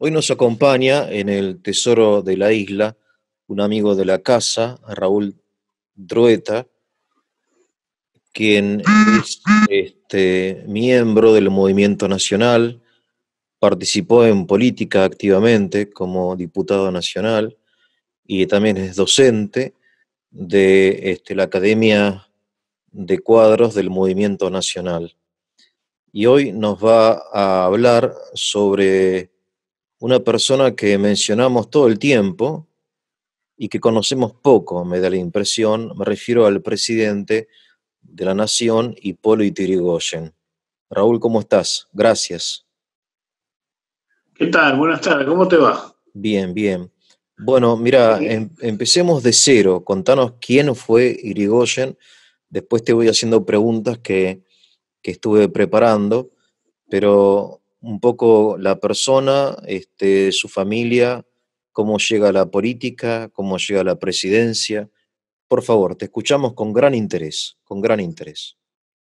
Hoy nos acompaña en el Tesoro de la Isla un amigo de la casa, Raúl Drueta, quien es miembro del Movimiento Nacional, participó en política activamente como diputado nacional y también es docente de la Academia de Cuadros del Movimiento Nacional. Y hoy nos va a hablar sobre una persona que mencionamos todo el tiempo y que conocemos poco, me da la impresión. Me refiero al presidente de la Nación, Hipólito Yrigoyen. Raúl, ¿cómo estás? Gracias. ¿Qué tal? Buenas tardes, ¿cómo te va? Bien, bien. Bueno, mira, empecemos de cero. Contanos quién fue Yrigoyen. Después te voy haciendo preguntas que estuve preparando, pero un poco la persona, su familia, cómo llega a la política, cómo llega a la presidencia. Por favor, te escuchamos con gran interés, con gran interés.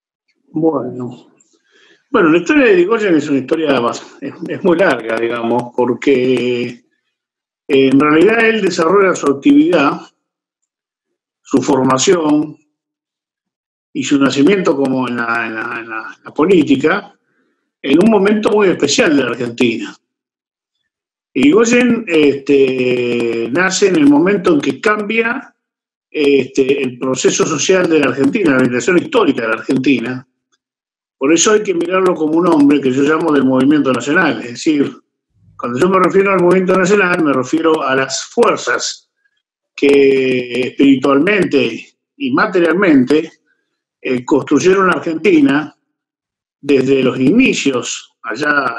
Bueno, la historia de Yrigoyen es una historia es muy larga, digamos, porque en realidad él desarrolla su actividad, su formación y su nacimiento como en la política en un momento muy especial de la Argentina. Yrigoyen nace en el momento en que cambia el proceso social de la Argentina, la orientación histórica de la Argentina. Por eso hay que mirarlo como un hombre que yo llamo del movimiento nacional. Es decir, cuando yo me refiero al movimiento nacional, me refiero a las fuerzas que espiritualmente y materialmente construyeron la Argentina desde los inicios, allá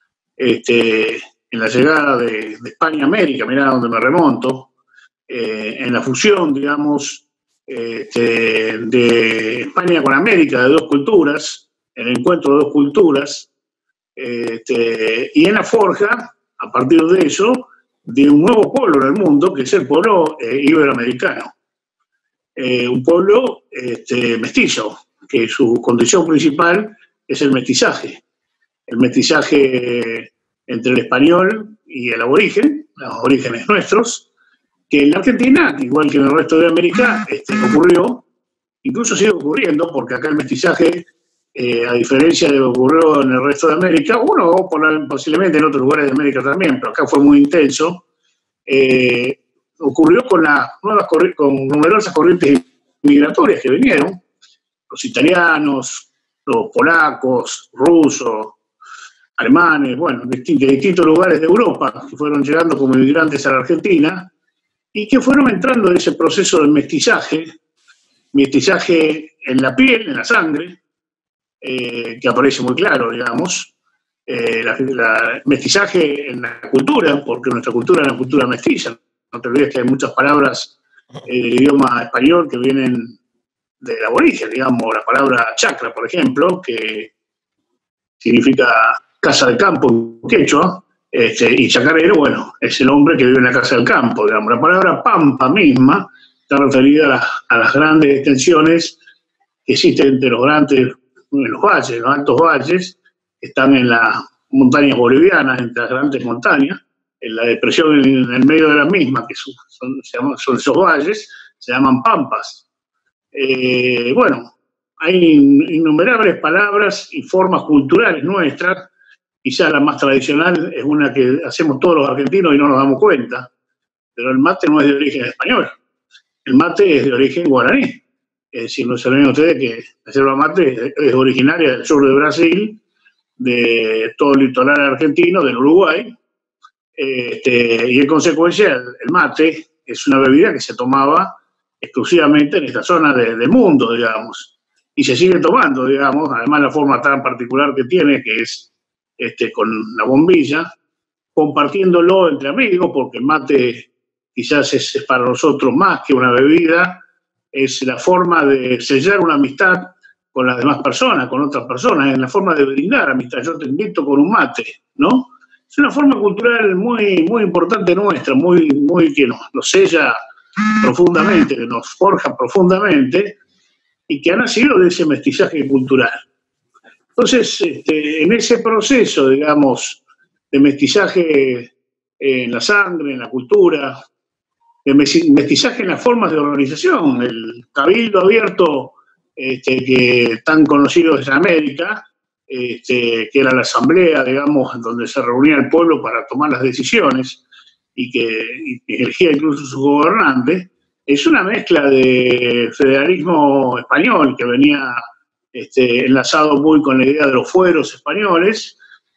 en la llegada de España a América, mirá donde me remonto, en la fusión, digamos, de España con América, de dos culturas, el encuentro de dos culturas, y en la forja, a partir de eso, de un nuevo pueblo en el mundo, que es el pueblo iberoamericano. Un pueblo mestizo, que su condición principal es el mestizaje entre el español y el aborigen, los orígenes nuestros, que en la Argentina, igual que en el resto de América, ocurrió, incluso sigue ocurriendo, porque acá el mestizaje, a diferencia de lo que ocurrió en el resto de América, posiblemente en otros lugares de América también, pero acá fue muy intenso, ocurrió con numerosas corrientes migratorias que vinieron, los italianos, los polacos, rusos, alemanes, bueno, de distintos lugares de Europa, que fueron llegando como inmigrantes a la Argentina y que fueron entrando en ese proceso de mestizaje en la piel, en la sangre, que aparece muy claro, digamos, mestizaje en la cultura, porque nuestra cultura es una cultura mestiza. No te olvides que hay muchas palabras del idioma español que vienen del aborigen, digamos, la palabra chacra, por ejemplo, que significa casa de campo en quechua, y chacarero, bueno, es el hombre que vive en la casa del campo, digamos. La palabra pampa misma está referida a las grandes extensiones que existen entre los valles, los altos valles, que están en las montañas bolivianas, entre las grandes montañas, en la depresión en el medio de las mismas, que son esos valles, se llaman pampas. Bueno, hay innumerables palabras y formas culturales nuestras. Quizá la más tradicional es una que hacemos todos los argentinos y no nos damos cuenta, pero el mate no es de origen español, el mate es de origen guaraní. Es decir, no saben ustedes que la yerba mate es originaria del sur de Brasil, de todo el litoral argentino, del Uruguay, y en consecuencia el mate es una bebida que se tomaba exclusivamente en esta zona del mundo, digamos, y se sigue tomando, digamos, además la forma tan particular que tiene, que es con la bombilla, compartiéndolo entre amigos, porque el mate quizás es para nosotros más que una bebida, es la forma de sellar una amistad con las demás personas, con otras personas, es la forma de brindar amistad. Yo te invito con un mate, ¿no? Es una forma cultural muy, muy importante nuestra, muy que nos sella profundamente, que nos forja profundamente y que ha nacido de ese mestizaje cultural. Entonces, en ese proceso, digamos, de mestizaje en la sangre, en la cultura, de mestizaje en las formas de organización. El cabildo abierto, que tan conocido es en América, que era la asamblea, digamos, donde se reunía el pueblo para tomar las decisiones y que elegía incluso su gobernante, es una mezcla de federalismo español que venía enlazado muy con la idea de los fueros españoles,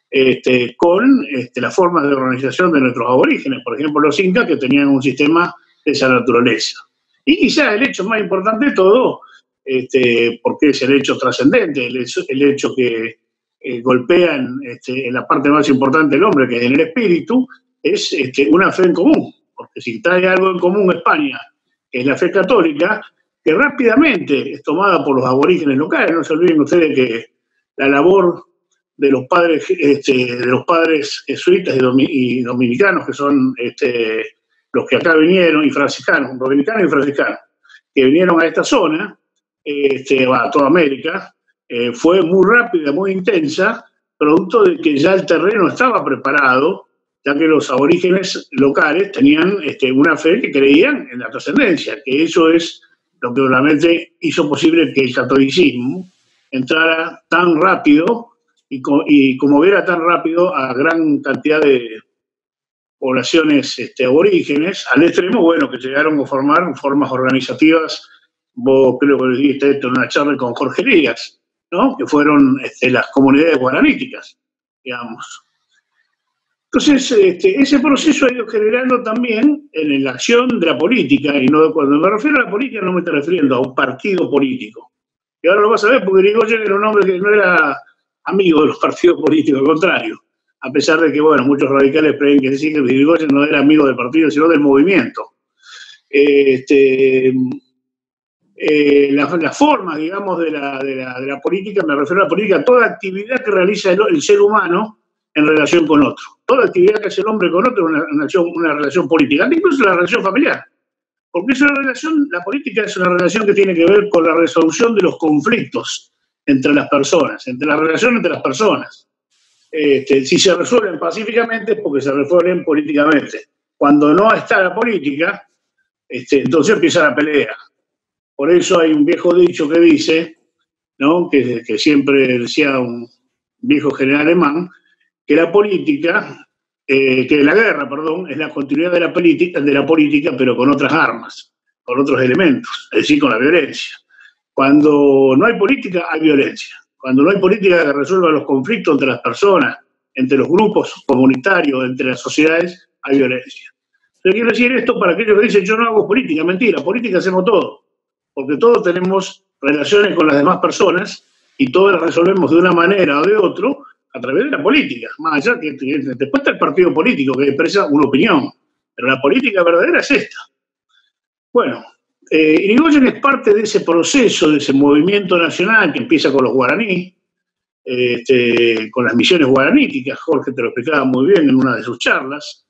con las formas de organización de nuestros aborígenes, por ejemplo los incas, que tenían un sistema de esa naturaleza. Y quizá el hecho más importante de todo, porque es el hecho trascendente, el hecho que golpea en la parte más importante del hombre, que es en el espíritu, es una fe en común, porque si trae algo en común España, que es la fe católica, que rápidamente es tomada por los aborígenes locales. No se olviden ustedes que la labor de los padres jesuitas y dominicanos, que son los que acá vinieron, y franciscanos, dominicanos y franciscanos, que vinieron a esta zona, a toda América, fue muy rápida, muy intensa, producto de que ya el terreno estaba preparado, ya que los aborígenes locales tenían una fe que creían en la trascendencia, que eso es lo que realmente hizo posible que el catolicismo entrara tan rápido y conmoviera tan rápido a gran cantidad de poblaciones aborígenes, al extremo, bueno, que llegaron a formar formas organizativas. Vos creo que dijiste esto en una charla con Jorge Elías, ¿no? Que fueron las comunidades guaraníticas, digamos. Entonces, ese proceso ha ido generando también en la acción de la política, y no, cuando me refiero a la política no me estoy refiriendo a un partido político. Y ahora lo vas a ver, porque Irigoyen era un hombre que no era amigo de los partidos políticos, al contrario. A pesar de que, bueno, muchos radicales creen que sí, que Irigoyen no era amigo del partido, sino del movimiento. Las formas, digamos, de la política, me refiero a la política, a toda actividad que realiza el ser humano en relación con otro. Toda actividad que hace el hombre con otro es una relación política, incluso la relación familiar. Porque la política es una relación que tiene que ver con la resolución de los conflictos entre las personas, entre la relación entre las personas. Si se resuelven pacíficamente es porque se resuelven políticamente. Cuando no está la política, entonces empieza la pelea. Por eso hay un viejo dicho que dice, ¿no? que siempre decía un viejo general alemán, que la política, que la guerra, perdón, es la continuidad de la política, pero con otras armas, con otros elementos, es decir, con la violencia. Cuando no hay política, hay violencia. Cuando no hay política que resuelva los conflictos entre las personas, entre los grupos comunitarios, entre las sociedades, hay violencia. Yo quiero decir esto para aquellos que dicen, yo no hago política. Mentira, política hacemos todo, porque todos tenemos relaciones con las demás personas y todos las resolvemos de una manera o de otra a través de la política. Más allá que después está el partido político que expresa una opinión, pero la política verdadera es esta. Bueno, Irigoyen es parte de ese proceso, de ese movimiento nacional que empieza con los guaraníes, con las misiones guaraníticas. Jorge te lo explicaba muy bien en una de sus charlas,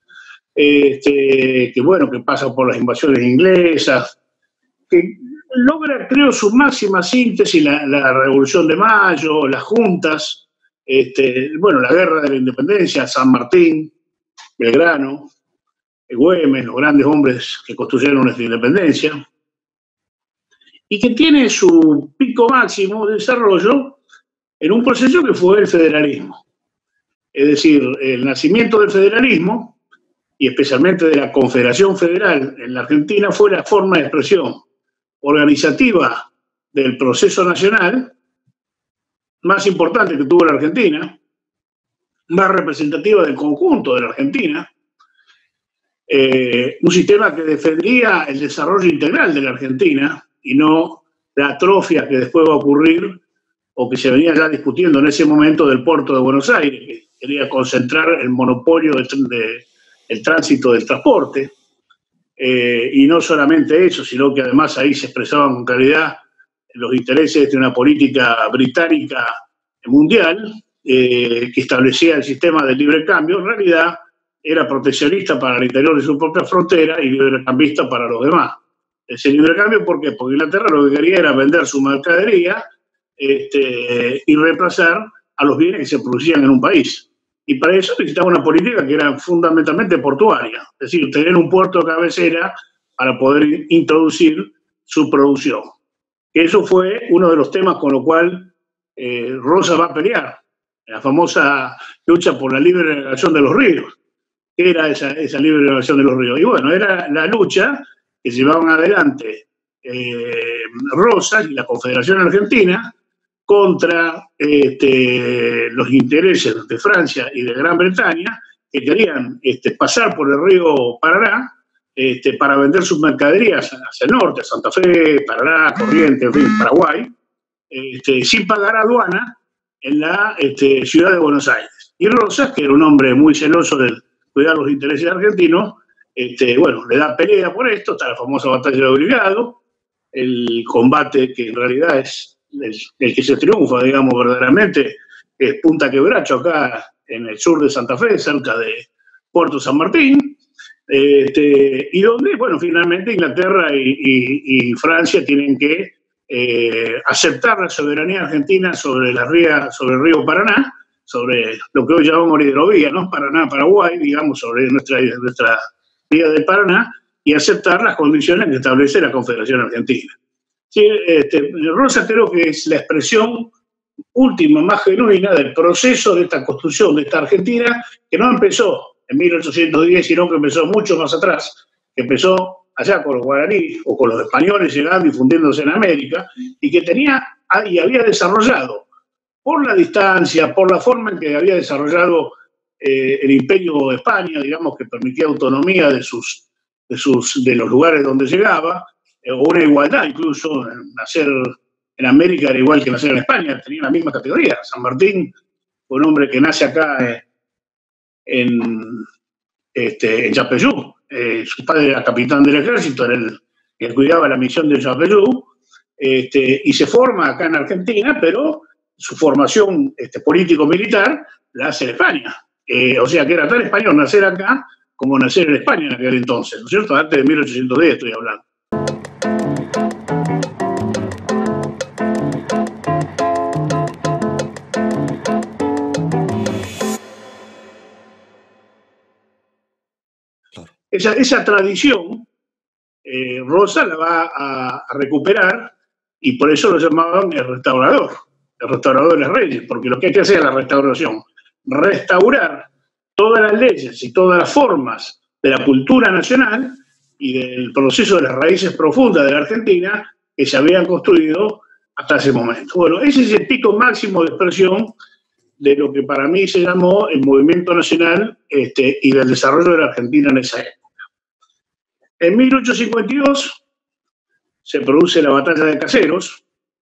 que pasa por las invasiones inglesas, que logra, creo, su máxima síntesis, la Revolución de Mayo, las juntas, la Guerra de la Independencia, San Martín, Belgrano, Güemes, los grandes hombres que construyeron nuestra independencia, y que tiene su pico máximo de desarrollo en un proceso que fue el federalismo. Es decir, el nacimiento del federalismo, y especialmente de la Confederación Federal en la Argentina, fue la forma de expresión organizativa del proceso nacional más importante que tuvo la Argentina, más representativa del conjunto de la Argentina, un sistema que defendía el desarrollo integral de la Argentina y no la atrofia que después va a ocurrir o que se venía ya discutiendo en ese momento del puerto de Buenos Aires, que quería concentrar el monopolio del tránsito del transporte. Y no solamente eso, sino que además ahí se expresaban con claridad los intereses de una política británica mundial que establecía el sistema de libre cambio. En realidad era proteccionista para el interior de su propia frontera y librecambista para los demás. Ese libre cambio, ¿por qué? Porque Inglaterra lo que quería era vender su mercadería y reemplazar a los bienes que se producían en un país. y para eso necesitaba una política que era fundamentalmente portuaria, es decir, tener un puerto de cabecera para poder introducir su producción. Eso fue uno de los temas con lo cual Rosas va a pelear, la famosa lucha por la libre navegación de los ríos. ¿Qué era esa libre navegación de los ríos? Y bueno, era la lucha que llevaban adelante Rosas y la Confederación Argentina contra los intereses de Francia y de Gran Bretaña, que querían pasar por el río Paraná para vender sus mercaderías hacia el norte, Santa Fe, Paraná, Corrientes, en fin, Paraguay, sin pagar aduana en la ciudad de Buenos Aires. Y Rosas, que era un hombre muy celoso de cuidar los intereses argentinos, bueno, le da pelea por esto, está la famosa batalla de Obligado, el combate que en realidad es el que se triunfa, digamos, verdaderamente, es Punta Quebracho, acá en el sur de Santa Fe, cerca de Puerto San Martín, y donde, bueno, finalmente Inglaterra y Francia tienen que aceptar la soberanía argentina sobre el río Paraná, sobre lo que hoy llamamos la hidrovía, ¿no? Paraná, Paraguay, digamos, sobre nuestra vía del Paraná, y aceptar las condiciones que establece la Confederación Argentina. Sí, Rosas creo que es la expresión última, más genuina del proceso de esta construcción de esta Argentina, que no empezó en 1810, sino que empezó mucho más atrás, que empezó allá con los guaraníes o con los españoles llegando y fundiéndose en América, y que había desarrollado, por la distancia, por la forma en que había desarrollado el Imperio de España, digamos, que permitía autonomía de los lugares donde llegaba, o una igualdad incluso, nacer en América era igual que nacer en España, tenía la misma categoría. San Martín fue un hombre que nace acá en Yapeyú, su padre era capitán del ejército, era el que cuidaba la misión de Yapeyú, y se forma acá en Argentina, pero su formación político-militar la hace en España. O sea que era tan español nacer acá como nacer en España en aquel entonces, ¿no es cierto? Antes de 1810 estoy hablando. Esa tradición, Rosa la va a recuperar, y por eso lo llamaban el restaurador de los reyes, porque lo que hay que hacer es la restauración, restaurar todas las leyes y todas las formas de la cultura nacional y del proceso de las raíces profundas de la Argentina que se habían construido hasta ese momento. Bueno, ese es el pico máximo de expresión de lo que para mí se llamó el movimiento nacional y del desarrollo de la Argentina en esa época. En 1852 se produce la batalla de Caseros,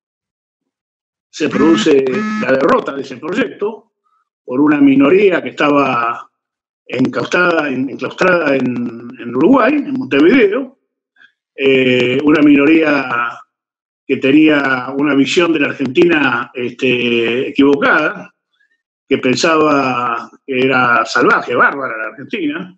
se produce la derrota de ese proyecto por una minoría que estaba enclaustrada en Uruguay, en Montevideo, una minoría que tenía una visión de la Argentina equivocada, que pensaba que era salvaje, bárbara la Argentina,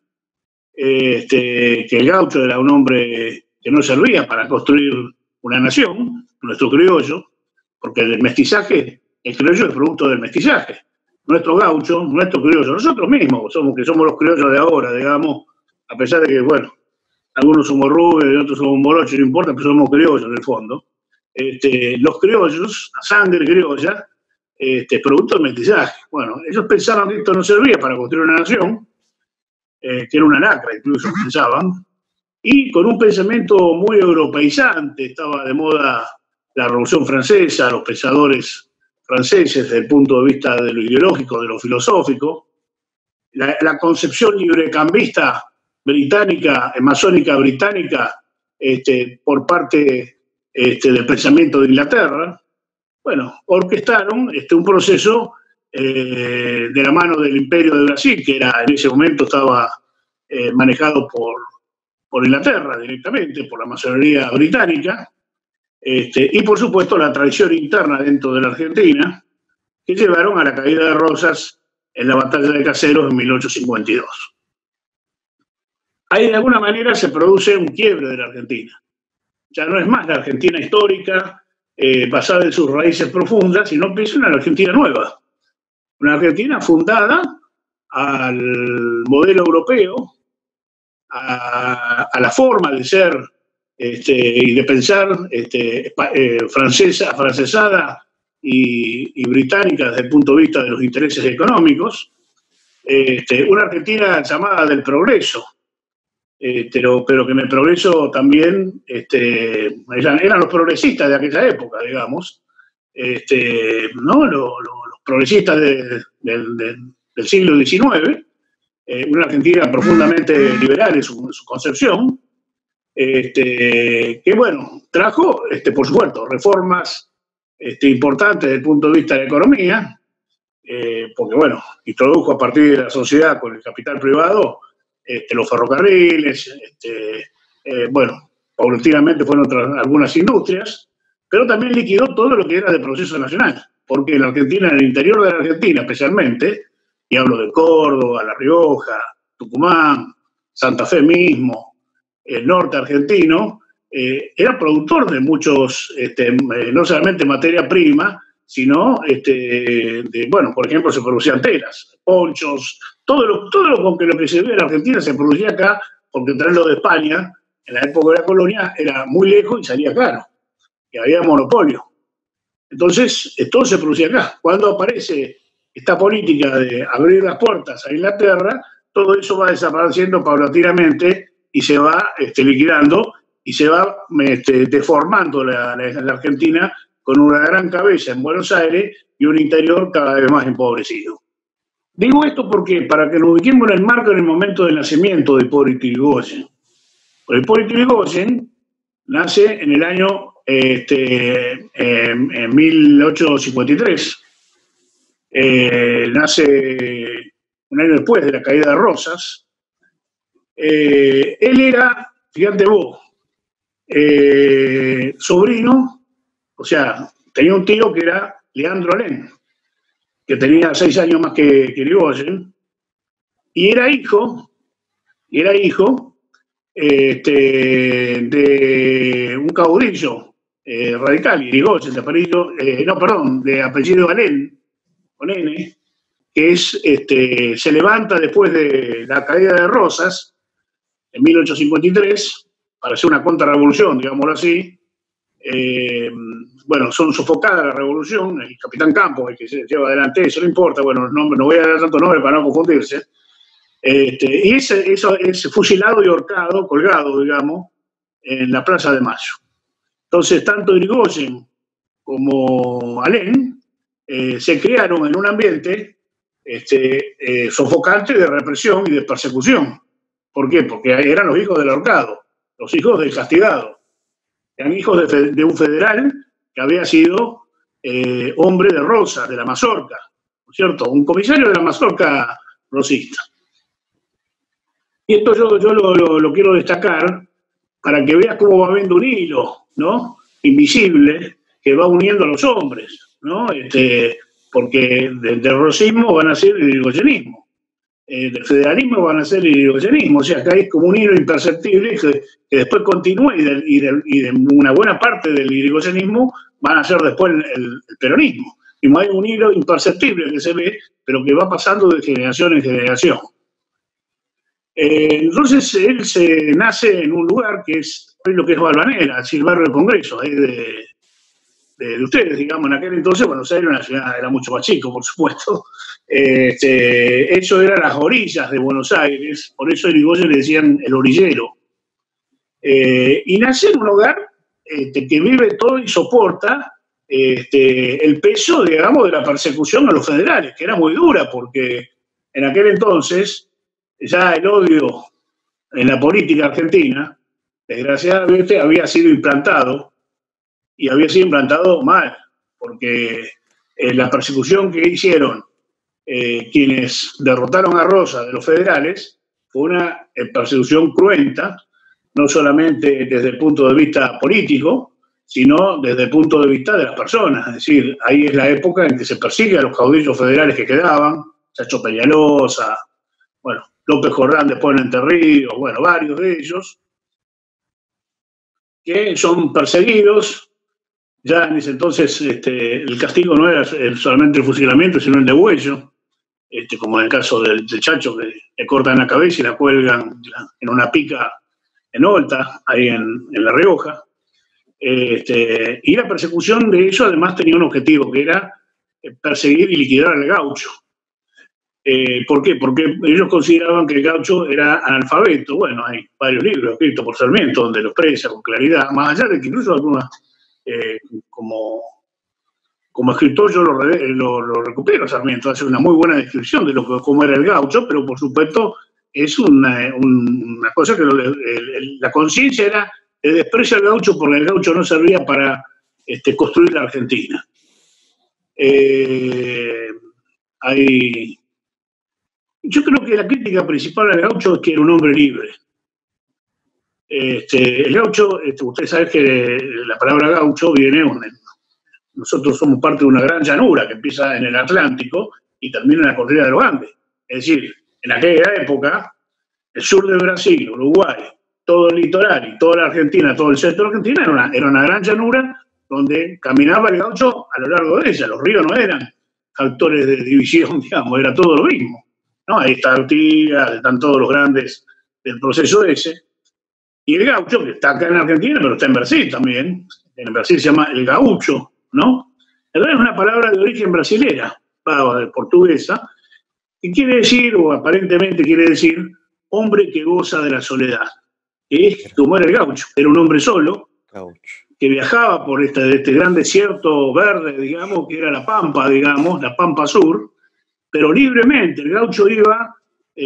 que el gaucho era un hombre que no servía para construir una nación, nuestro criollo, porque el mestizaje, el criollo es producto del mestizaje. Nuestro gaucho, nuestro criollo, nosotros mismos que somos los criollos de ahora, digamos, a pesar de que, bueno, algunos somos rubios y otros somos morochos, no importa, pero somos criollos en el fondo. Los criollos, la sangre criolla, producto del mestizaje. Bueno, ellos pensaban que esto no servía para construir una nación, que era una lacra incluso, pensaban, y con un pensamiento muy europeizante, estaba de moda la Revolución Francesa, los pensadores franceses desde el punto de vista de lo ideológico, de lo filosófico, la concepción librecambista británica, masónica británica, por parte del pensamiento de Inglaterra, bueno, orquestaron un proceso de la mano del Imperio de Brasil, que en ese momento estaba manejado por Inglaterra directamente, por la masonería británica, y por supuesto la traición interna dentro de la Argentina, que llevaron a la caída de Rosas en la batalla de Caseros en 1852. Ahí de alguna manera se produce un quiebre de la Argentina. Ya no es más la Argentina histórica, basada en sus raíces profundas, sino que es una Argentina nueva. Una Argentina fundada al modelo europeo, a la forma de ser y de pensar francesada y británica desde el punto de vista de los intereses económicos, una Argentina llamada del progreso, pero que en el progreso también eran los progresistas de aquella época, digamos, ¿no? Los progresistas del siglo XIX, una Argentina profundamente liberal en su concepción, que bueno, trajo, por supuesto, reformas importantes desde el punto de vista de la economía, porque bueno, introdujo a partir de la sociedad con el capital privado los ferrocarriles, bueno, paulatinamente fueron algunas industrias, pero también liquidó todo lo que era de proceso nacional, porque en la Argentina, en el interior de la Argentina especialmente, y hablo de Córdoba, La Rioja, Tucumán, Santa Fe mismo, el norte argentino, era productor de muchos, no solamente materia prima, sino, bueno, por ejemplo, se producían telas, ponchos, todo lo que se ve en la Argentina se producía acá, porque traerlo de España, en la época de la colonia, era muy lejos y salía caro, y había monopolio. Entonces, todo se producía acá. Cuando aparece esta política de abrir las puertas a Inglaterra, todo eso va desapareciendo paulatinamente y se va liquidando y se va deformando la Argentina con una gran cabeza en Buenos Aires y un interior cada vez más empobrecido. Digo esto porque para que nos ubiquemos en el marco en el momento del nacimiento de Hipólito Yrigoyen. Hipólito Yrigoyen nace en el año en 1853. Nace un año después de la caída de Rosas. Él era, fíjate vos, sobrino, o sea, tenía un tío que era Leandro Alem, que tenía 6 años más que Yrigoyen, y era hijo de un caudillo radical, Yrigoyen, de apellido Alem, con N, que se levanta después de la caída de Rosas, en 1853, para hacer una contrarrevolución, digámoslo así. Bueno, son sofocadas la revolución, el capitán Campos, el que se lleva adelante eso, no importa, bueno, no voy a dar tantos nombres para no confundirse. Y eso es fusilado y ahorcado, colgado, digamos, en la Plaza de Mayo. Entonces, tanto Yrigoyen como Alem se criaron en un ambiente sofocante de represión y de persecución. ¿Por qué? Porque eran los hijos del ahorcado, los hijos del castigado. Eran hijos de un federal que había sido hombre de Rosas, de la mazorca, ¿no es cierto? Un comisario de la mazorca rosista. Y esto yo lo quiero destacar para que veas cómo va habiendo un hilo, ¿no? Invisible, que va uniendo a los hombres, ¿no? Porque del rosismo van a ser el yrigoyenismo, del federalismo van a ser el yrigoyenismo, o sea, que hay como un hilo imperceptible que después continúa y de una buena parte del yrigoyenismo van a ser después el peronismo. Y hay un hilo imperceptible que se ve, pero que va pasando de generación en generación. Entonces él se nace en un lugar que es hoy lo que es Balvanera, es el barrio del Congreso, de ustedes, digamos. En aquel entonces Buenos Aires una ciudad, era mucho más chico, por supuesto. Eso eran las orillas de Buenos Aires, por eso a Yrigoyen le decían el orillero. Y nace en un hogar que vive todo y soporta el peso, digamos, de la persecución a los federales, que era muy dura, porque en aquel entonces ya el odio en la política argentina, desgraciadamente, había sido implantado, y había sido implantado mal, porque la persecución que hicieron quienes derrotaron a Rosas de los federales fue una persecución cruenta, no solamente desde el punto de vista político, sino desde el punto de vista de las personas. Es decir, ahí es la época en que se persigue a los caudillos federales que quedaban, Chacho Peñalosa, bueno, López Jordán después en Entre Ríos, bueno, varios de ellos, que son perseguidos. Ya en ese entonces el castigo no era solamente el fusilamiento, sino el degüello. como en el caso del Chacho, que le cortan la cabeza y la cuelgan en una pica en Olta, ahí en La Rioja. Y la persecución de ellos además tenía un objetivo, que era perseguir y liquidar al gaucho. ¿Por qué? Porque ellos consideraban que el gaucho era analfabeto. Bueno, hay varios libros escritos por Sarmiento donde lo expresa con claridad, más allá de que incluso algunas, como escritor yo lo recupero. Sarmiento hace una muy buena descripción de cómo era el gaucho, pero por supuesto es una cosa que la conciencia era el desprecio al gaucho, porque el gaucho no servía para construir la Argentina. Yo creo que la crítica principal al gaucho es que era un hombre libre. El gaucho, ustedes saben que la palabra gaucho viene, nosotros somos parte de una gran llanura que empieza en el Atlántico y termina en la cordillera de los Andes. Es decir, en aquella época, el sur de Brasil, Uruguay, todo el litoral y toda la Argentina, todo el centro de Argentina era una gran llanura donde caminaba el gaucho a lo largo de ella. Los ríos no eran factores de división, digamos, era todo lo mismo, ¿no? Ahí está Artigas, están todos los grandes del proceso ese. Y el gaucho, que está acá en Argentina, pero está en Brasil también, en Brasil se llama el gaucho, ¿no? Es una palabra de origen brasilera, portuguesa, que quiere decir, o aparentemente quiere decir, hombre que goza de la soledad. Que es como era el gaucho, era un hombre solo, que viajaba por este gran desierto verde, digamos, que era la Pampa, digamos, la Pampa Sur, pero libremente. El gaucho iba,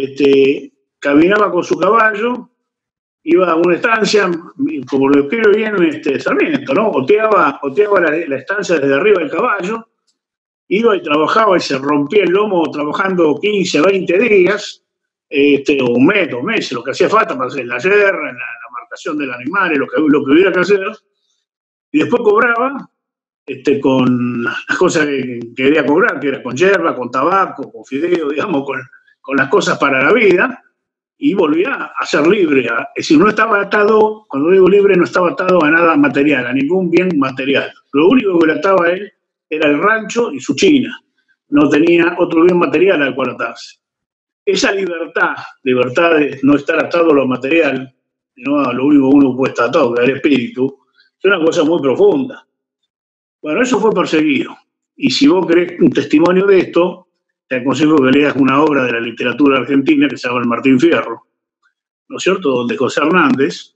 caminaba con su caballo, iba a una estancia, como lo escribe bien Sarmiento, ¿no? Oteaba la estancia desde arriba del caballo, iba y trabajaba y se rompía el lomo trabajando 15, 20 días, o un mes, 2 meses, lo que hacía falta para hacer la yerra, la marcación del animal, lo que hubiera que hacer, y después cobraba con las cosas que quería cobrar, que era con yerba, con tabaco, con fideo, digamos, con las cosas para la vida, y volvía a ser libre. Es decir, no estaba atado, cuando digo libre, no estaba atado a nada material, a ningún bien material. Lo único que le ataba a él era el rancho y su china. No tenía otro bien material al cual atarse. Esa libertad de no estar atado a lo material, no a lo único que uno puede estar atado, que es el espíritu, es una cosa muy profunda. Bueno, eso fue perseguido. Y si vos querés un testimonio de esto, te aconsejo que leas una obra de la literatura argentina que se llama El Martín Fierro, ¿no es cierto?, donde José Hernández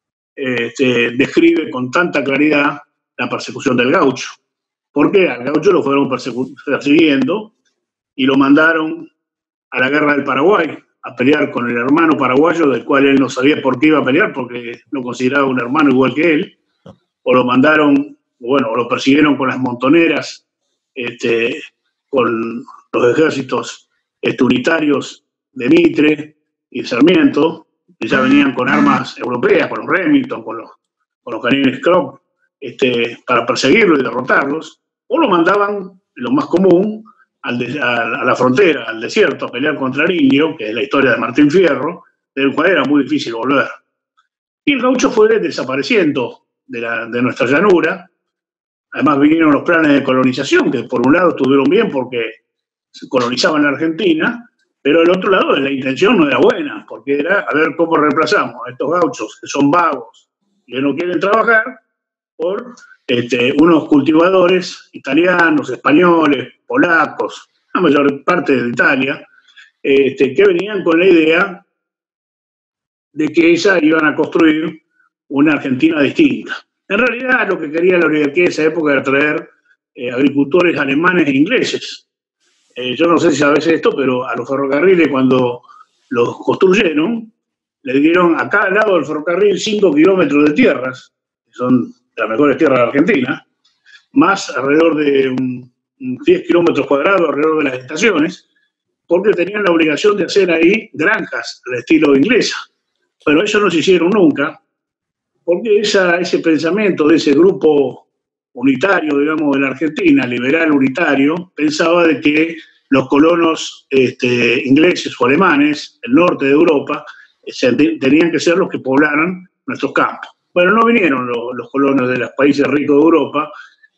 describe con tanta claridad la persecución del gaucho. Porque al gaucho lo fueron persiguiendo y lo mandaron a la guerra del Paraguay, a pelear con el hermano paraguayo, del cual él no sabía por qué iba a pelear, porque lo consideraba un hermano igual que él, o lo mandaron, o lo persiguieron con las montoneras, con los ejércitos unitarios de Mitre y Sarmiento, que ya venían con armas europeas, con los Remington, con los canines Krupp, para perseguirlos y derrotarlos, o lo mandaban, lo más común, a la frontera, al desierto, a pelear contra el indio, que es la historia de Martín Fierro, del cual era muy difícil volver. Y el gaucho fue desapareciendo de nuestra llanura. Además vinieron los planes de colonización, que por un lado estuvieron bien porque se colonizaban la Argentina, pero del otro lado la intención no era buena, porque era a ver cómo reemplazamos a estos gauchos que son vagos y que no quieren trabajar por unos cultivadores italianos, españoles, polacos, la mayor parte de Italia, que venían con la idea de que ellas iban a construir una Argentina distinta. En realidad lo que quería la oligarquía de esa época era traer agricultores alemanes e ingleses. Yo no sé si sabes esto, pero a los ferrocarriles cuando los construyeron, le dieron a cada lado del ferrocarril 5 kilómetros de tierras, que son las mejores tierras de Argentina, más alrededor de 10 kilómetros cuadrados alrededor de las estaciones, porque tenían la obligación de hacer ahí granjas al estilo inglesa. Pero eso no se hicieron nunca, porque ese pensamiento de ese grupo unitario, digamos, de la Argentina, liberal unitario, pensaba de que los colonos ingleses o alemanes, el norte de Europa, tenían que ser los que poblaran nuestros campos. Bueno, no vinieron los colonos de los países ricos de Europa,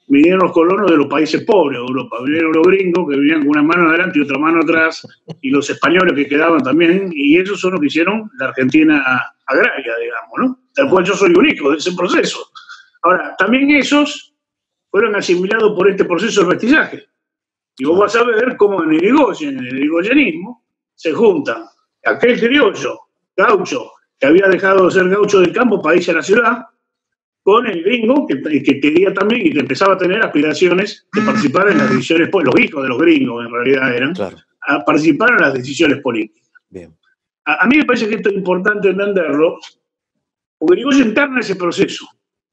vinieron los colonos de los países pobres de Europa. Vinieron los gringos que venían con una mano adelante y otra mano atrás, y los españoles que quedaban también, y esos son los que hicieron la Argentina agraria, digamos, ¿no? Del cual yo soy un hijo de ese proceso. Ahora, también esos fueron asimilados por este proceso de mestizaje. Y vos vas a ver cómo en el irigoyenismo, se juntan aquel criollo, gaucho, que había dejado de ser gaucho del campo para irse a la ciudad, con el gringo que quería también y que empezaba a tener aspiraciones de participar en las decisiones, los hijos de los gringos en realidad eran, claro, a participar en las decisiones políticas. Bien. A mí me parece que esto es importante entenderlo, porque Irigoyen encarna ese proceso.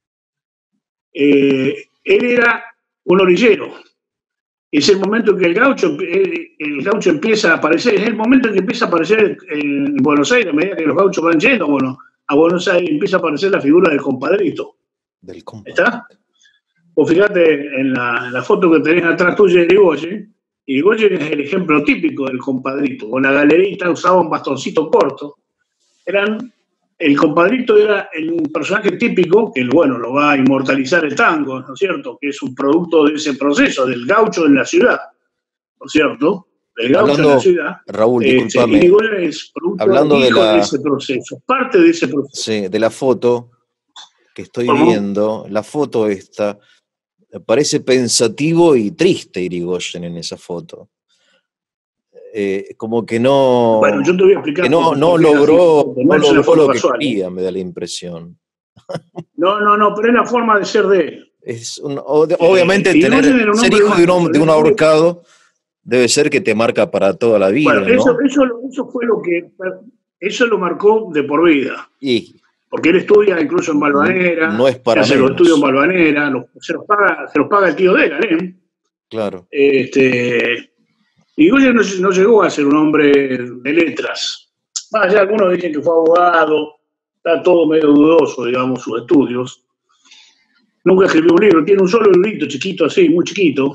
Él era un orillero. Es el momento en que el gaucho empieza a aparecer, es el momento en que empieza a aparecer en Buenos Aires, a medida que los gauchos van yendo a Buenos Aires, empieza a aparecer la figura del compadrito. ¿Está? Pues fíjate en la foto que tenés atrás tuya de Irigoyen. Irigoyen es el ejemplo típico del compadrito. Con la galerita usaba un bastoncito corto. El compadrito era un personaje típico que, bueno, lo va a inmortalizar el tango, ¿no es cierto? Que es un producto de ese proceso, del gaucho en la ciudad, ¿no es cierto? Del gaucho en la ciudad. Raúl, discúlpame. Irigoyen es producto de ese proceso, parte de ese proceso. Sí, de la foto que estoy viendo, la foto esta, parece pensativo y triste Irigoyen en esa foto. Como que no, bueno, yo te voy a explicar que no logró lo que quería, me da la impresión. No, pero es la forma de ser de él. Obviamente ser hijo de un ahorcado debe ser que te marca para toda la vida. Bueno, ¿no? eso fue eso lo marcó de por vida. Porque él estudia incluso en Valvanera, no es para hace los estudios en Valvanera, se los paga el tío de él, Alem. Claro. Irigoyen no llegó a ser un hombre de letras. Ya algunos dicen que fue abogado, está todo medio dudoso, digamos, sus estudios. Nunca escribió un libro, tiene un solo librito chiquito así, muy chiquito,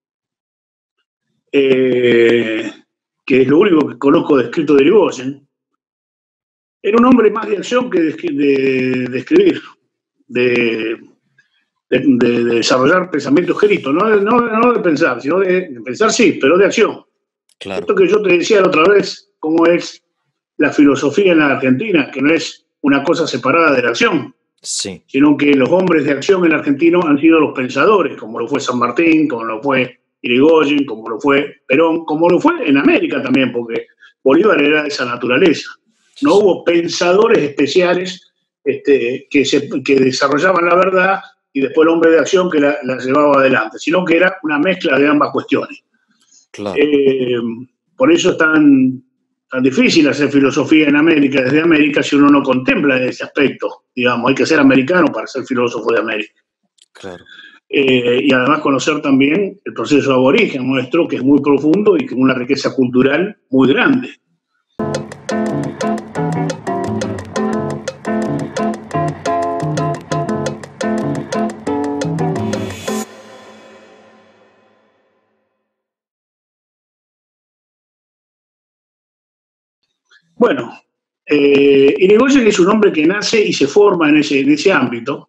que es lo único que conozco de escrito de Irigoyen. Era un hombre más de acción que de escribir, de desarrollar pensamiento escrito, no de pensar, sino de pensar sí, pero de acción. Claro. Esto que yo te decía la otra vez, cómo es la filosofía en la Argentina, que no es una cosa separada de la acción, sí, sino que los hombres de acción en el argentino han sido los pensadores, como lo fue San Martín, como lo fue Irigoyen, como lo fue Perón, como lo fue en América también, porque Bolívar era de esa naturaleza. No hubo pensadores especiales que desarrollaban la verdad y después el hombre de acción que la llevaba adelante, sino que era una mezcla de ambas cuestiones. Claro. Por eso es tan difícil hacer filosofía en América, desde América, si uno no contempla ese aspecto. Digamos, hay que ser americano para ser filósofo de América. Claro. Y además conocer también el proceso aborigen nuestro, que es muy profundo y con una riqueza cultural muy grande. Bueno, Irigoyen es un hombre que nace y se forma en ese ámbito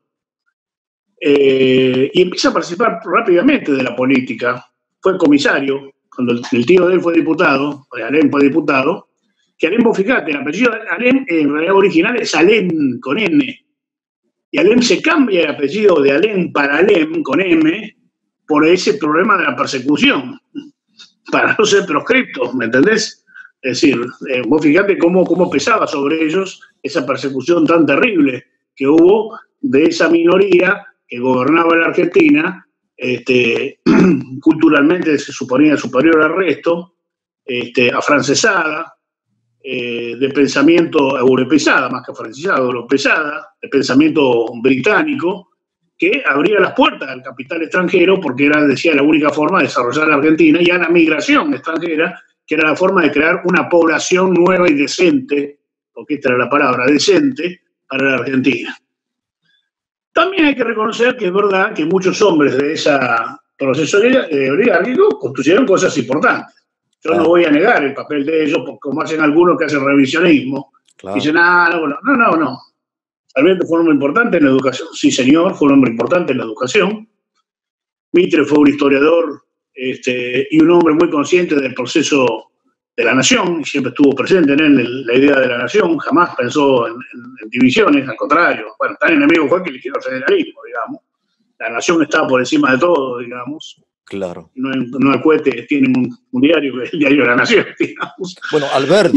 y empieza a participar rápidamente de la política. Fue comisario, cuando el tío de él fue diputado, Alem fue diputado, que Alem, vos fijate, el apellido de Alem en realidad original es Alem con N, y Alem se cambia el apellido de Alem para Alem con M por ese problema de la persecución, para no ser proscriptos, ¿me entendés? Es decir, vos fijate cómo pesaba sobre ellos esa persecución tan terrible que hubo de esa minoría que gobernaba la Argentina, culturalmente se suponía superior al resto, afrancesada, de pensamiento europeizada, más que afrancesada, europeizada, de pensamiento británico, que abría las puertas al capital extranjero porque era, decía, la única forma de desarrollar la Argentina, y a la migración extranjera, que era la forma de crear una población nueva y decente, porque esta era la palabra, decente, para la Argentina. También hay que reconocer que es verdad que muchos hombres de ese proceso oligárquico construyeron cosas importantes. Yo no voy a negar el papel de ellos, como hacen algunos que hacen revisionismo. Claro. Dicen, no. Realmente fue un hombre importante en la educación. Sí, señor, fue un hombre importante en la educación. Mitre fue un historiador y un hombre muy consciente del proceso de la nación, y siempre estuvo presente en él la idea de la nación, jamás pensó en divisiones, al contrario. Bueno, tan enemigo fue que eligió el federalismo, digamos. La nación estaba por encima de todo, digamos. Claro. No hay cohetes, tienen un diario, que es el diario de la nación, digamos. Bueno, Alberdi.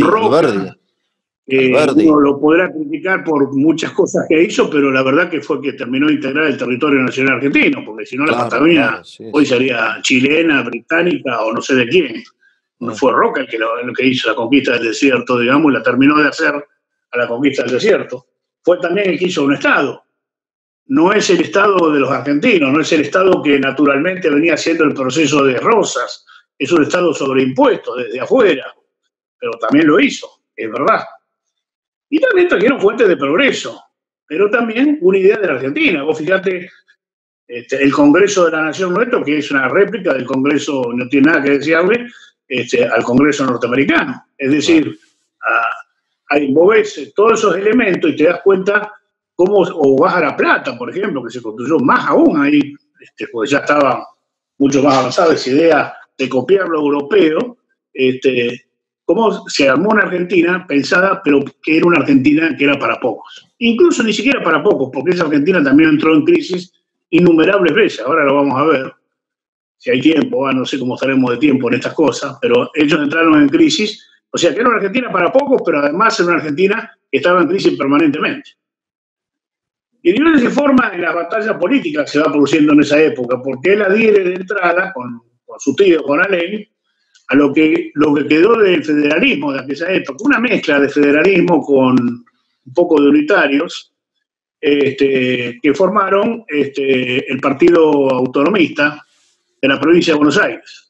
Uno lo podrá criticar por muchas cosas que hizo, pero la verdad que fue que terminó de integrar el territorio nacional argentino, porque si no la Patagonia hoy sería chilena, británica o no sé de quién. No fue Roca el que hizo la conquista del desierto, digamos, y la terminó de hacer a la conquista del desierto. Fue también el que hizo un Estado. No es el Estado de los argentinos, no es el Estado que naturalmente venía haciendo el proceso de Rosas, es un Estado sobreimpuesto desde afuera, pero también lo hizo, es verdad. Y también trajeron fuentes de progreso, pero también una idea de la Argentina. Vos fíjate, el Congreso de la Nación nuestro, que es una réplica del Congreso, no tiene nada que desearle, al Congreso norteamericano. Es decir, vos ves todos esos elementos y te das cuenta cómo, o vas a La Plata, por ejemplo, que se construyó más aún ahí, porque ya estaba mucho más avanzada esa idea de copiar lo europeo, cómo se armó una Argentina pensada, pero que era una Argentina que era para pocos. Incluso ni siquiera para pocos, porque esa Argentina también entró en crisis innumerables veces, ahora lo vamos a ver, si hay tiempo, no sé cómo estaremos de tiempo en estas cosas, pero ellos entraron en crisis, o sea que era una Argentina para pocos, pero además era una Argentina que estaba en crisis permanentemente. Y de esa forma en las batallas políticas se va produciendo en esa época, porque él adhiere de entrada con su tío, con Alem, a lo que quedó del federalismo de aquella época, una mezcla de federalismo con un poco de unitarios, que formaron el Partido Autonomista de la provincia de Buenos Aires,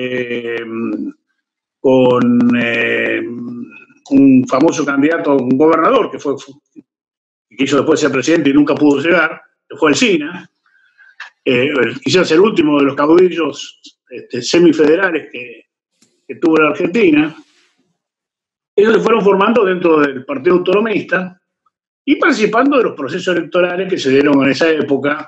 con un famoso candidato, un gobernador que quiso después ser presidente y nunca pudo llegar, que fue Alsina, quizás el último de los caudillos semifederales que tuvo la Argentina. Ellos se fueron formando dentro del Partido Autonomista y participando de los procesos electorales que se dieron en esa época,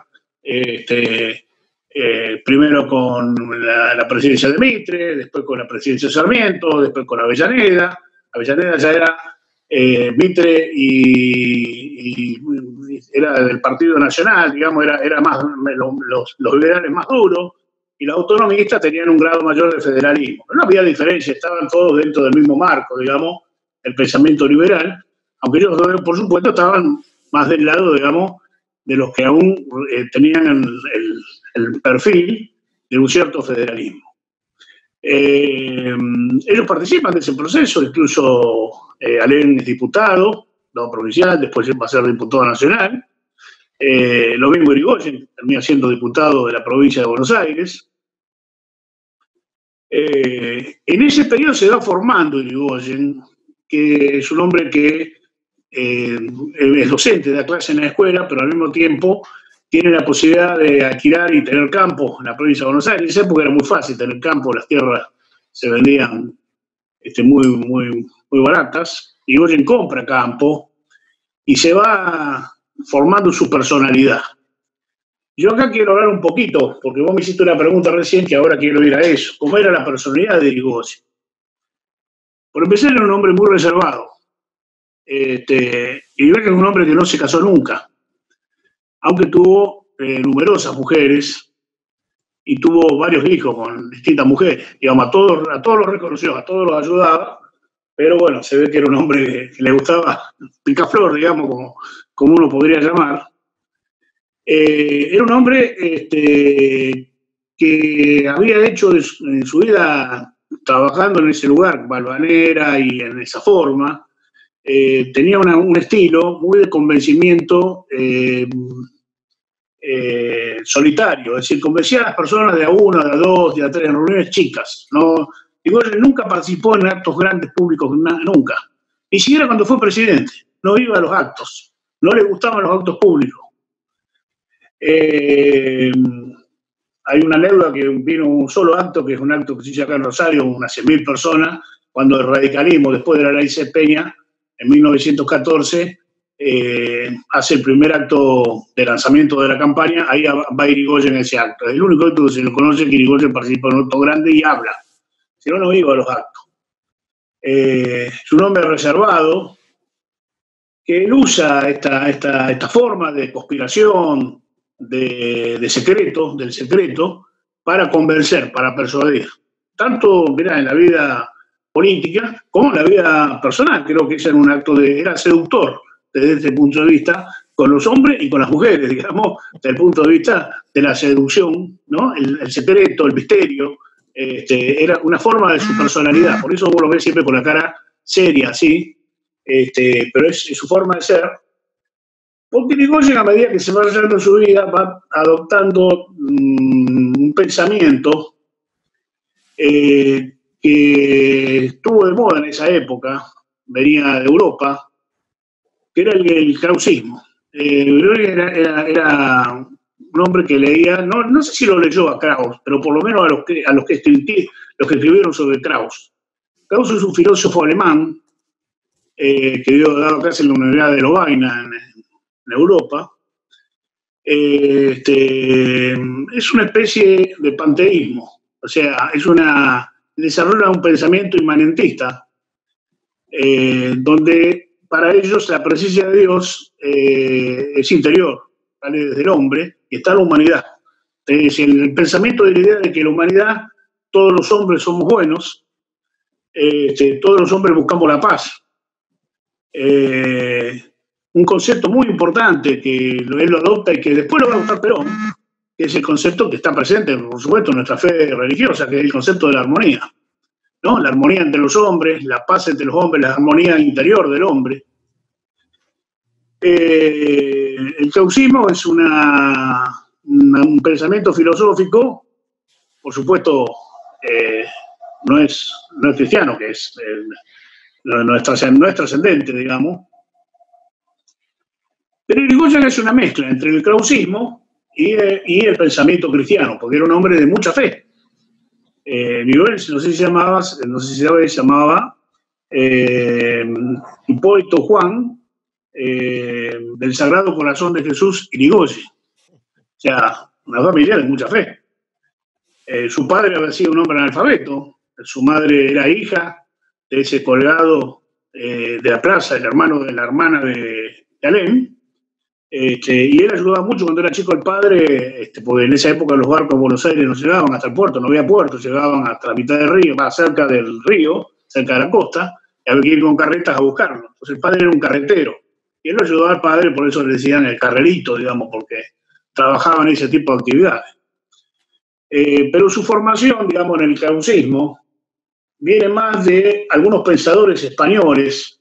primero con la presidencia de Mitre, después con la presidencia de Sarmiento, después con Avellaneda. Avellaneda ya era Mitre y era del Partido Nacional, digamos, era más los liberales más duros, y los autonomistas tenían un grado mayor de federalismo. Pero no había diferencia, estaban todos dentro del mismo marco, digamos, el pensamiento liberal, aunque ellos, por supuesto, estaban más del lado, digamos, de los que aún tenían el perfil de un cierto federalismo. Ellos participan de ese proceso, incluso Alem es diputado, provincial, después va a ser diputado nacional. Lo mismo Irigoyen, termina siendo diputado de la provincia de Buenos Aires. En ese periodo se va formando Irigoyen, que es un hombre que es docente, da clase en la escuela, pero al mismo tiempo tiene la posibilidad de alquilar y tener campo en la provincia de Buenos Aires. En esa época era muy fácil tener campo, las tierras se vendían muy baratas. Irigoyen compra campo y se va formando su personalidad. Yo acá quiero hablar un poquito, porque vos me hiciste una pregunta recién que ahora quiero ir a eso. ¿Cómo era la personalidad de Irigoyen? Por empezar, era un hombre muy reservado. Irigoyen es un hombre que no se casó nunca, aunque tuvo numerosas mujeres y tuvo varios hijos con distintas mujeres. Digamos, a todos los reconoció, a todos los ayudaba, pero bueno, se ve que era un hombre que le gustaba picaflor, digamos, como uno podría llamar. Era un hombre que había hecho en su vida, trabajando en ese lugar, Valvanera y en esa forma, tenía un estilo muy de convencimiento solitario, es decir, convencía a las personas de a uno, de a dos, de a tres, en reuniones chicas. ¿No? Igual nunca participó en actos grandes públicos, nunca. Ni siquiera cuando fue presidente, no iba a los actos, no le gustaban los actos públicos. Hay una anécdota que vino un solo acto, que es un acto que se hizo acá en Rosario, unas 100.000 personas, cuando el radicalismo, después de la ley Peña, en 1914, hace el primer acto de lanzamiento de la campaña, ahí va Irigoyen en ese acto. Es el único acto que se le conoce que Irigoyen participa en un acto grande y habla. Si no, no iba a los actos. Es un hombre reservado, que él usa esta forma de conspiración, del secreto, para convencer, para persuadir. Tanto, mirá, en la vida política como en la vida personal. Creo que ese era un acto era seductor desde este punto de vista, con los hombres y con las mujeres, digamos, desde el punto de vista de la seducción, ¿no? El secreto, el misterio, era una forma de su personalidad. Por eso vos lo ves siempre con la cara seria, así, pero es su forma de ser. Porque Irigoyen, a medida que se va desarrollando en su vida, va adoptando un pensamiento que estuvo de moda en esa época, venía de Europa, que era el krausismo. Era un hombre que leía, no sé si lo leyó a Krauss, pero por lo menos a los que escribieron sobre Krauss. Krauss es un filósofo alemán que dio clases en la Universidad de Lovaina, en Europa. Es una especie de panteísmo, o sea, desarrolla un pensamiento inmanentista, donde para ellos la presencia de Dios es interior, sale desde el hombre y está en la humanidad. El pensamiento de la idea de que la humanidad, todos los hombres somos buenos, todos los hombres buscamos la paz. Un concepto muy importante que él lo adopta y que después lo va a adoptar Perón, que es el concepto que está presente, por supuesto, en nuestra fe religiosa, que es el concepto de la armonía, ¿no? La armonía entre los hombres, la paz entre los hombres, la armonía interior del hombre. El krausismo es un pensamiento filosófico, por supuesto, no es cristiano, que no es trascendente, digamos. Pero Irigoyen es una mezcla entre el krausismo y el pensamiento cristiano, porque era un hombre de mucha fe. Irigoyen, no sé si se llamaba Hipólito Juan, del Sagrado Corazón de Jesús Irigoyen. O sea, una familia de mucha fe. Su padre había sido un hombre analfabeto, su madre era hija de ese colgado de la plaza, el hermano de la hermana de Alem. Y él ayudaba mucho cuando era chico al padre, porque en esa época los barcos de Buenos Aires no llegaban hasta el puerto, no había puerto, llegaban hasta la mitad del río, más cerca del río, cerca de la costa, y había que ir con carretas a buscarlo. Entonces el padre era un carretero, y él lo ayudaba al padre, por eso le decían el carrerito, digamos, porque trabajaba en ese tipo de actividades. Pero su formación, digamos, en el krausismo, viene más de algunos pensadores españoles,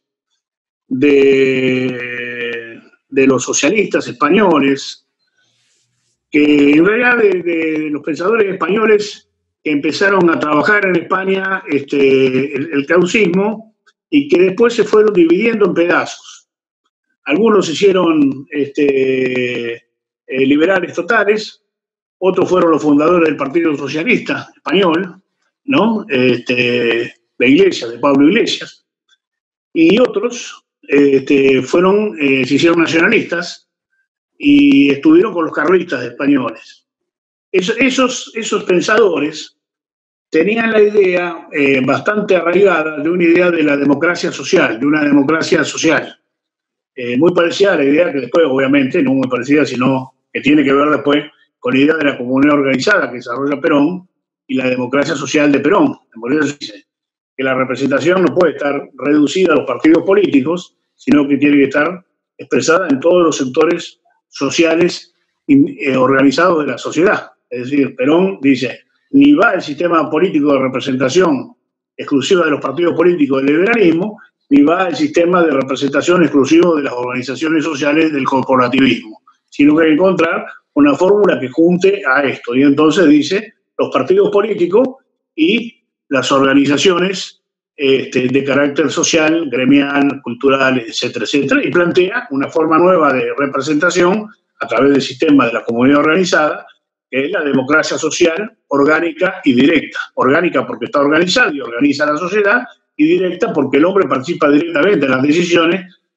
de los socialistas españoles, que en realidad de los pensadores españoles que empezaron a trabajar en España el krausismo y que después se fueron dividiendo en pedazos. Algunos se hicieron liberales totales, otros fueron los fundadores del Partido Socialista Español, ¿no? De Iglesias, de Pablo Iglesias, y otros se hicieron nacionalistas y estuvieron con los carlistas españoles. Esos pensadores tenían la idea bastante arraigada de una idea de la democracia social, de una democracia social, muy parecida a la idea que después, obviamente, no muy parecida, sino que tiene que ver después con la idea de la comunidad organizada que desarrolla Perón y la democracia social de Perón. Por eso se dice que la representación no puede estar reducida a los partidos políticos, sino que tiene que estar expresada en todos los sectores sociales organizados de la sociedad. Es decir, Perón dice, ni va el sistema político de representación exclusiva de los partidos políticos del liberalismo, ni va el sistema de representación exclusivo de las organizaciones sociales del corporativismo, sino que hay que encontrar una fórmula que junte a esto. Y entonces dice, los partidos políticos y las organizaciones de carácter social, gremial, cultural, etcétera, etcétera, y plantea una forma nueva de representación a través del sistema de la comunidad organizada, que es la democracia social orgánica y directa. Orgánica porque está organizada y organiza la sociedad, y directa porque el hombre participa directamente en las decisiones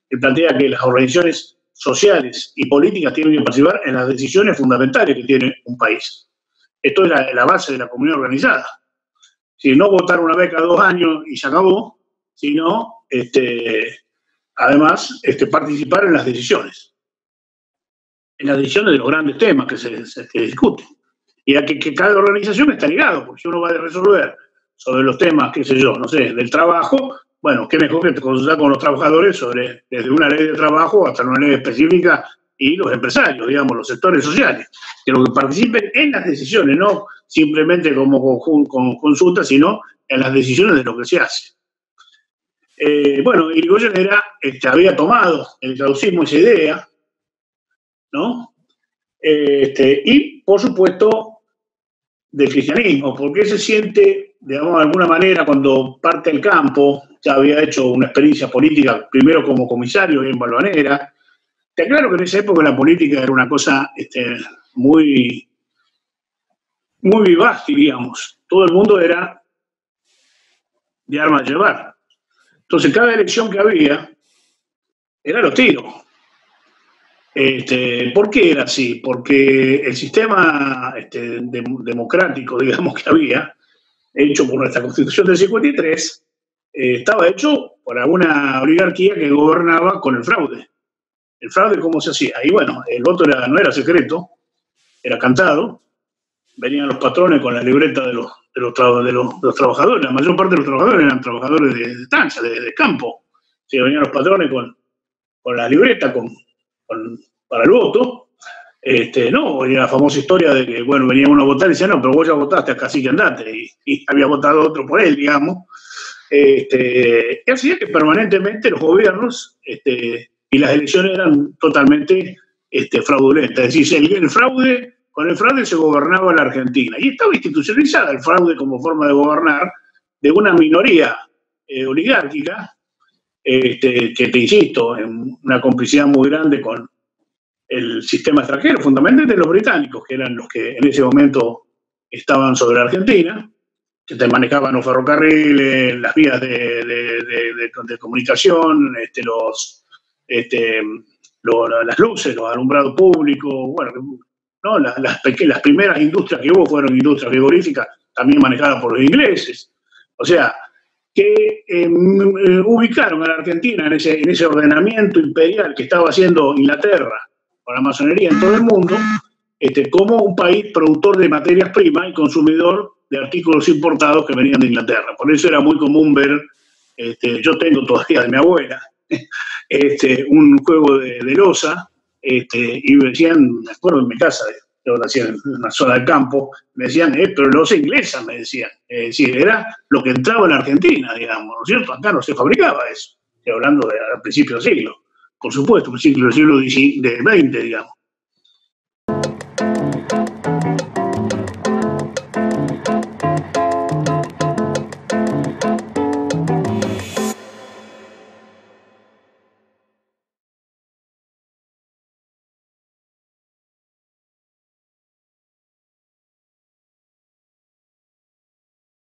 que plantea que las organizaciones sociales y políticas tienen que participar en las decisiones fundamentales que tiene un país. Esto es la base de la comunidad organizada. Si no votar una vez cada 2 años y se acabó, sino además participar en las decisiones de los grandes temas que se discuten. Y a que cada organización está ligado, porque si uno va a resolver sobre los temas, qué sé yo, no sé, del trabajo, bueno, qué mejor que te consultar con los trabajadores desde una ley de trabajo hasta una ley específica, y los empresarios, digamos, los sectores sociales, que lo que participen en las decisiones, no simplemente como consulta, sino en las decisiones de lo que se hace. Bueno, Irigoyen había tomado el gaussismo esa idea, ¿no? Y, por supuesto, del cristianismo, porque se siente, digamos, de alguna manera, cuando parte del campo, ya había hecho una experiencia política, primero como comisario en Valvanera. Te aclaro que en esa época la política era una cosa muy, muy vivaz, diríamos. Todo el mundo era de armas de llevar. Entonces, cada elección que había era los tiros. ¿Por qué era así? Porque el sistema democrático, digamos, que había, hecho por nuestra Constitución del 53, estaba hecho por una oligarquía que gobernaba con el fraude. ¿El fraude cómo se hacía? Y bueno, el voto no era secreto, era cantado. Venían los patrones con la libreta de los trabajadores. La mayor parte de los trabajadores eran trabajadores de estancia, de campo. Sí, venían los patrones con la libreta, para el voto. No, era la famosa historia de que, bueno, venía uno a votar y decía, no, pero vos ya votaste, acá que andate. Y había votado otro por él, digamos. Y así es que permanentemente los gobiernos y las elecciones eran totalmente fraudulentas. Es decir, con el fraude se gobernaba la Argentina. Y estaba institucionalizada el fraude como forma de gobernar de una minoría oligárquica, que te insisto, en una complicidad muy grande con el sistema extranjero, fundamentalmente los británicos, que eran los que en ese momento estaban sobre la Argentina, que te manejaban los ferrocarriles, las vías de comunicación, las luces, los alumbrados públicos, bueno, ¿no? Las primeras industrias que hubo fueron industrias frigoríficas, también manejadas por los ingleses. O sea, que ubicaron a la Argentina en ese ordenamiento imperial que estaba haciendo Inglaterra con la masonería en todo el mundo, como un país productor de materias primas y consumidor de artículos importados que venían de Inglaterra. Por eso era muy común ver, yo tengo todavía de mi abuela, un juego de loza, y me decían, me acuerdo en mi casa, yo nací en una zona del campo, me decían, pero loza inglesa, me decían. Es decir, era lo que entraba en Argentina, digamos, ¿no es cierto? Acá no se fabricaba eso, estoy hablando de a principios del siglo, por supuesto, del siglo XX, digamos.